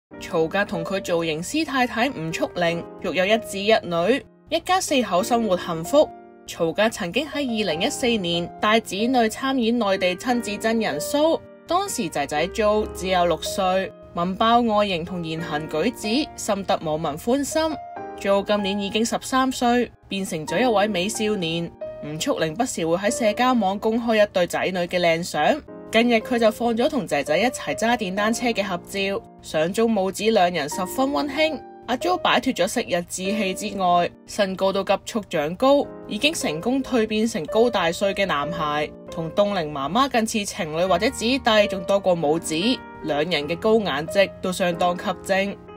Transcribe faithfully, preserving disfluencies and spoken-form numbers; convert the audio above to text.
曹格同佢造型師太太吳速玲育有一子一女，一家四口生活幸福。曹格曾經喺二零一四年帶子女參演內地親子真人 show， 當時仔仔 Jo 只有六歲，萌爆外形同言行舉止，深得網民歡心。Jo 今年已經十三歲，變成咗一位美少年。吳速玲不時會喺社交網公開一對仔女嘅靚相，近日佢就放咗同仔仔一齊揸電單車嘅合照，相中母子兩人十分溫馨。阿 Jo 擺脫咗昔日稚氣之外，身高都急速長高，已經成功蛻變成高大帥嘅男孩，同凍齡媽媽更似情侶或者姊弟，仲多過母子。兩人嘅高顏值都相當吸睛。